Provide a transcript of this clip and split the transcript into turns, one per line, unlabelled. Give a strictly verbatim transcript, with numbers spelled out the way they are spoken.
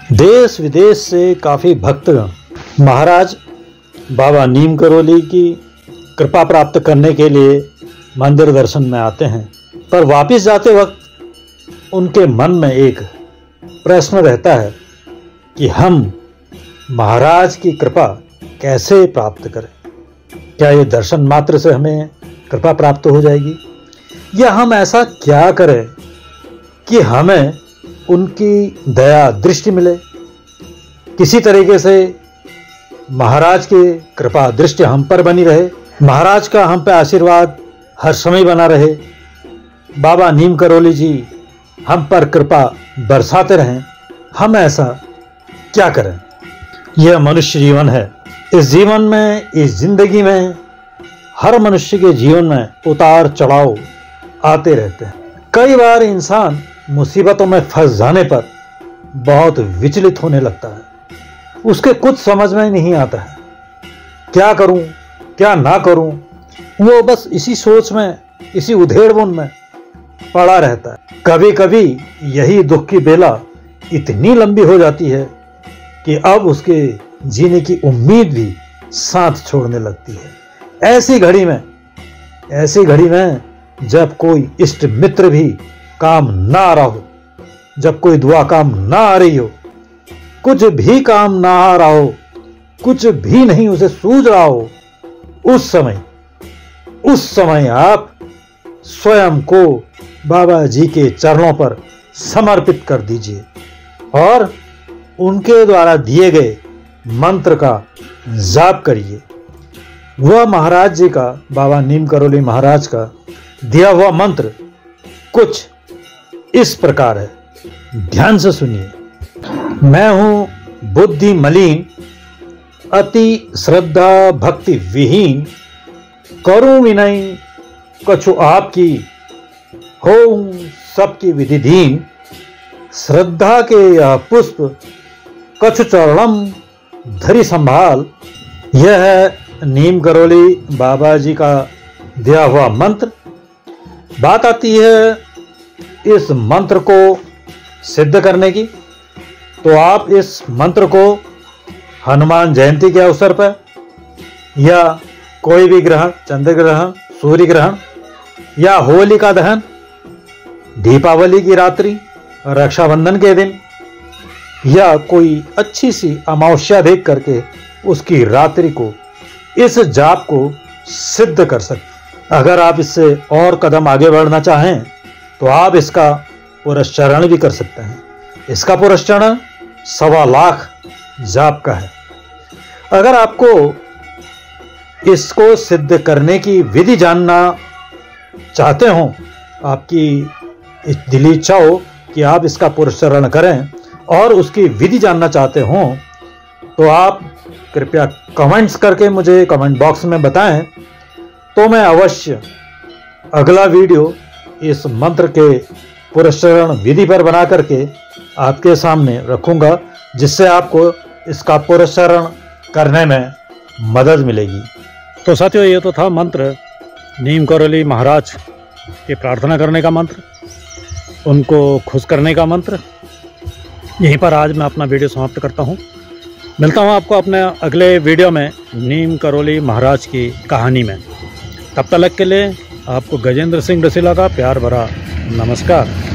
देश विदेश से काफ़ी भक्तगण महाराज बाबा नीम करोली की कृपा प्राप्त करने के लिए मंदिर दर्शन में आते हैं, पर वापस जाते वक्त उनके मन में एक प्रश्न रहता है कि हम महाराज की कृपा कैसे प्राप्त करें। क्या ये दर्शन मात्र से हमें कृपा प्राप्त हो जाएगी, या हम ऐसा क्या करें कि हमें उनकी दया दृष्टि मिले, किसी तरीके से महाराज की कृपा दृष्टि हम पर बनी रहे, महाराज का हम पे आशीर्वाद हर समय बना रहे, बाबा नीम करोली जी हम पर कृपा बरसाते रहें। हम ऐसा क्या करें। यह मनुष्य जीवन है। इस जीवन में, इस जिंदगी में हर मनुष्य के जीवन में उतार चढ़ाव आते रहते हैं। कई बार इंसान मुसीबतों में फंस जाने पर बहुत विचलित होने लगता है, उसके कुछ समझ में नहीं आता है, क्या करूं क्या ना करूं। वो बस इसी सोच में, इसी उधेड़बुन में पड़ा रहता है। कभी कभी यही दुख की बेला इतनी लंबी हो जाती है कि अब उसके जीने की उम्मीद भी साथ छोड़ने लगती है। ऐसी घड़ी में ऐसी घड़ी में जब कोई इष्ट मित्र भी काम ना आ रहा हो, जब कोई दुआ काम ना आ रही हो, कुछ भी काम ना आ रहा हो, कुछ भी नहीं उसे सूझ रहा हो, उस समय उस समय आप स्वयं को बाबा जी के चरणों पर समर्पित कर दीजिए और उनके द्वारा दिए गए मंत्र का जाप करिए। वह महाराज जी का, बाबा नीम करोली महाराज का दिया हुआ मंत्र कुछ इस प्रकार है, ध्यान से सुनिए। मैं हूं बुद्धि मलिन, अति श्रद्धा भक्ति विहीन, करूं विनय कछु आपकी, होऊं सबकी विधिधीन, श्रद्धा के यह पुष्प कछु चरणम धरि संभाल। यह है नीम करोली बाबा जी का दिया हुआ मंत्र। बात आती है इस मंत्र को सिद्ध करने की, तो आप इस मंत्र को हनुमान जयंती के अवसर पर या कोई भी ग्रहण, चंद्र ग्रहण, सूर्य ग्रहण या होली का दहन, दीपावली की रात्रि, रक्षाबंधन के दिन या कोई अच्छी सी अमावस्या देख करके उसकी रात्रि को इस जाप को सिद्ध कर सकते। अगर आप इससे और कदम आगे बढ़ना चाहें तो आप इसका पुरस्चरण भी कर सकते हैं। इसका पुरस्चरण सवा लाख जाप का है। अगर आपको इसको सिद्ध करने की विधि जानना चाहते हो, आपकी दिली इच्छा हो कि आप इसका पुरस्चरण करें और उसकी विधि जानना चाहते हो, तो आप कृपया कमेंट्स करके मुझे कमेंट बॉक्स में बताएं, तो मैं अवश्य अगला वीडियो इस मंत्र के पुरस्चरण विधि पर बना करके आपके सामने रखूंगा, जिससे आपको इसका पुरस्चरण करने में मदद मिलेगी। तो साथियों, ये तो था मंत्र, नीम करोली महाराज की प्रार्थना करने का मंत्र, उनको खुश करने का मंत्र। यहीं पर आज मैं अपना वीडियो समाप्त करता हूँ। मिलता हूँ आपको अपने अगले वीडियो में नीम करोली महाराज की कहानी में। तब तक के लिए आपको गजेंद्र सिंह रसीला का प्यार भरा नमस्कार।